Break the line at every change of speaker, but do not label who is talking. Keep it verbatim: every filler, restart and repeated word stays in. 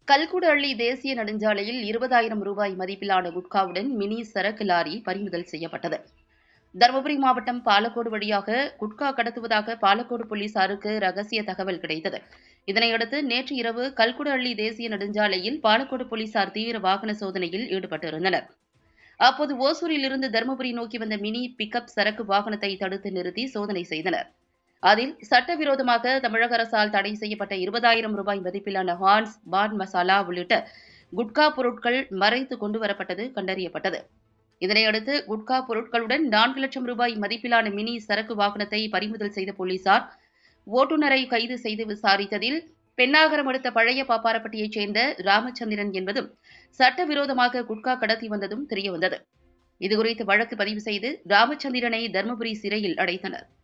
கல்குட அள்ளி தேசிய நெடுஞ்சாலையில் இருபதாயிரம் ரூபாய் மதிப்பிலான குட்காவுடன் மினி சரக்கு லாரி பறிமுதல் செய்யப்பட்டது. தருமபுரி மாவட்டம் பாலக்கோடு வழியாக குட்கா கடத்துவதாக பாலக்கோடு போலீசாருக்கு ரகசிய தகவல் கிடைத்தது. இதனையடுத்து நேற்று இரவு கல்குட அள்ளி தேசிய நெடுஞ்சாலையில் பாலக்கோடு போலீசார் தீவிர வாகன சோதனையில் ஈடுபட்டிருந்தனர். அப்போது ஓசூரில் இருந்து தருமபுரி நோக்கி வந்த மினி பிக்கப் சரக்கு வாகனத்தை தடுத்து நிறுத்தி சோதனை செய்தனர். அதில் சட்டவிரோதமாக தமிழக அரசால் தடை செய்யப்பட்ட இருபதாயிரம் ரூபாய் மதிப்பிலான ஹான்ஸ், பான் மசாலா உள்ளிட்ட குட்கா பொருட்கள் மறைத்து கொண்டுவரப்பட்டது கண்டறியப்பட்டது. இதனையடுத்து குட்கா பொருட்களுடன் நான்கு லட்சம் ரூபாய் மதிப்பிலான மினி சரக்கு வாகனத்தை பறிமுதல் செய்த போலீசார் ஓட்டுநரை கைது செய்து விசாரித்ததில் பெண்ணாகரம் அடுத்த பழைய பாப்பாரப்பட்டியைச் சேர்ந்த ராமச்சந்திரன் என்பதும் சட்டவிரோதமாக குட்கா கடத்தி வந்ததும் தெரியவந்தது. இதுகுறித்து வழக்கு பதிவு செய்து ராமச்சந்திரனை தருமபுரி சிறையில் அடைத்தனர்.